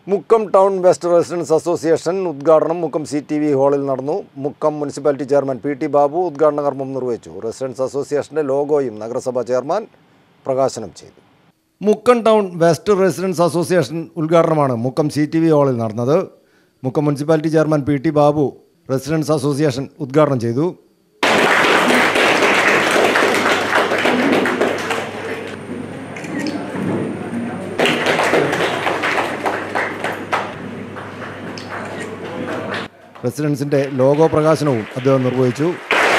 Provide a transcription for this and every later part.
Mukkam town west residents association ഉദ്ഘാടനം Mukkam CTV ഹാളിൽ നടന്നു. Mukkam municipality chairman PT Babu ഉദ്ഘാടന കർമ്മം നിർവഹിച്ചു. റെസിഡൻസ് അസോസിയേഷന്റെ ലോഗോയും നഗരസഭാ ചെയർമാൻ പ്രകാശനം ചെയ്തു. Mukkam town west residents association ഉദ്ഘാടനമാണ് മുക്കം CTV ഹാളിൽ നടന്നത്. Mukkam municipality chairman PT Babu residents association ഉദ്ഘാടനം ചെയ്തു. റെസിഡൻസിന്റെ ലോഗോ പ്രകാശനവും അദ്ദേഹം നിർവഹിച്ചു.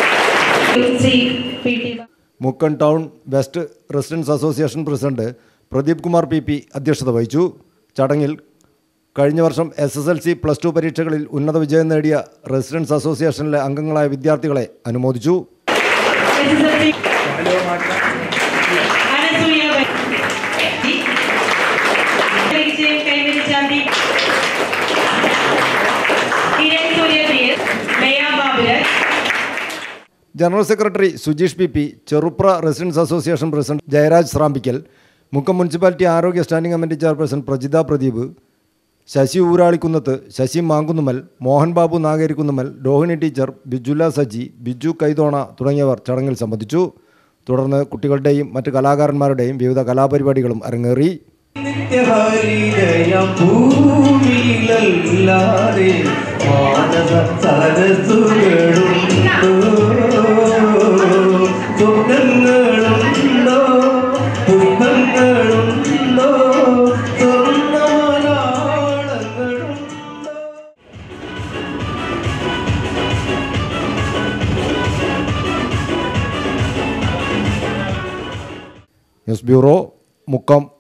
Mukkam town west residents association president Pradeep Kumar PP അധ്യക്ഷത വഹിച്ചു. ചടങ്ങിൽ കഴിഞ്ഞ വർഷം SSLC +2 പരീക്ഷകളിൽ ഉന്നത വിജയം നേടിയ റെസിഡൻസ് അസോസിയേഷനിലെ അംഗങ്ങളായ വിദ്യാർത്ഥികളെ അനുമോദിച്ചു. General secretary Sujeesh PP, Cherupra residents association president Jayaraj Srambikkal, Mukkam municipality ആരോഗ്യ standing committee chairperson Prajitha Pradeep, Sasi Ooralikkunnath, Sasi Mankunnumal, Mohan Babu Nagerikkunnamal, Rohini teacher, Bijula Saji, Biju Kaithona തുടങ്ങിയവർ ചടങ്ങിൽ സംബന്ധിച്ചു. തുടർന്ന് കുട്ടികളുടെയും മറ്റ് കലാകാരന്മാരുടെയും വിവിധ കലാപരിപാടികളും അരങ്ങേറി. News bureau, Mukkam.